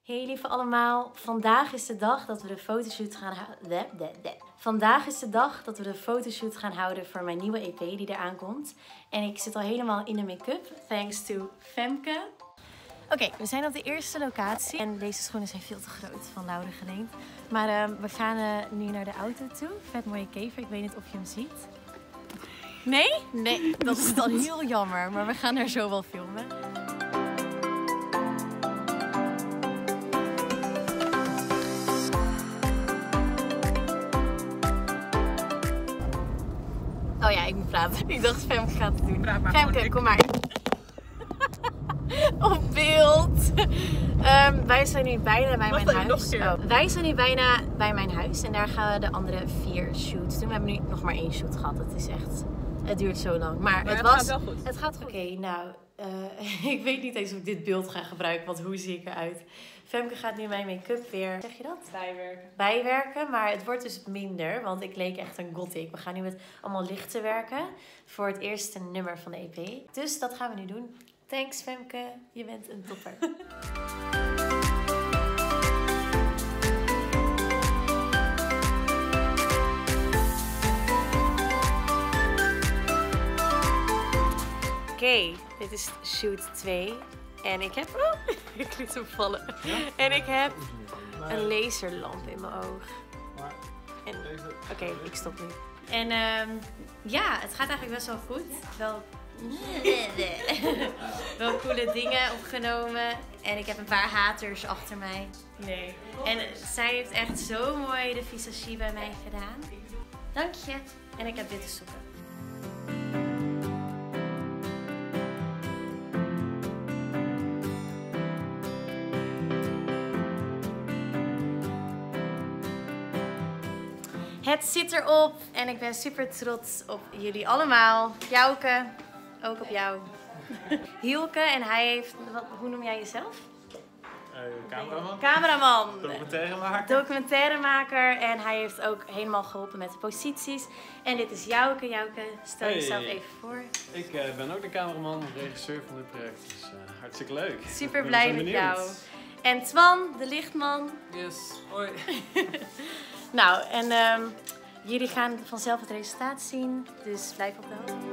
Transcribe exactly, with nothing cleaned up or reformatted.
Hey lieve allemaal, vandaag is de dag dat we de fotoshoot gaan houden. Vandaag is de dag dat we de fotoshoot gaan houden voor mijn nieuwe E P die eraan komt. En ik zit al helemaal in de make-up, thanks to Femke. Oké, okay, we zijn op de eerste locatie en deze schoenen zijn veel te groot, van Laura geleend. Maar uh, we gaan uh, nu naar de auto toe, vet mooie kever, ik weet niet of je hem ziet. Nee? Nee, dat is dan heel jammer, maar we gaan er zo wel filmen. Oh ja, ik moet praten. Ik dacht Femke gaat het doen. Maar Femke, kom maar. Op beeld. Um, wij zijn nu bijna bij Wacht, mijn huis. Oh, wij zijn nu bijna bij mijn huis en daar gaan we de andere vier shoots doen. We hebben nu nog maar één shoot gehad. Het is echt, het duurt zo lang. Maar, maar het, het was, gaat wel goed. Het gaat goed. Oké, okay, nou, uh, ik weet niet eens of ik dit beeld ga gebruiken, want hoe zie ik eruit? Femke gaat nu mijn make-up weer, zeg je dat? Bijwerken. Bijwerken, maar het wordt dus minder, want ik leek echt een gothic. We gaan nu met allemaal lichten werken voor het eerste nummer van de E P. Dus dat gaan we nu doen. Thanks Femke, je bent een topper. Oké, okay, dit is shoot twee. En ik heb... Oh, ik liet hem vallen. Ja? En ik heb een laserlamp in mijn oog. Oké, okay, ik stop nu. En um, ja, het gaat eigenlijk best wel goed. Wel... wel coole dingen opgenomen. En ik heb een paar haters achter mij. Nee. En zij heeft echt zo mooi de visagie bij mij gedaan. Dank je. En ik heb witte sokken. Het zit erop en ik ben super trots op jullie allemaal. Jouke, ook op jou. Hielke en hij heeft, wat, hoe noem jij jezelf? Uh, cameraman. Cameraman. Documentairemaker. Documentairemaker en hij heeft ook helemaal geholpen met de posities. En dit is Jouke. Jouke, stel hey. jezelf even voor. Ik uh, ben ook de cameraman, regisseur van dit project. Dus uh, hartstikke leuk. Super blij met jou. En Twan, de lichtman. Yes, hoi. Nou, en um, jullie gaan vanzelf het resultaat zien, dus blijf op de hoogte.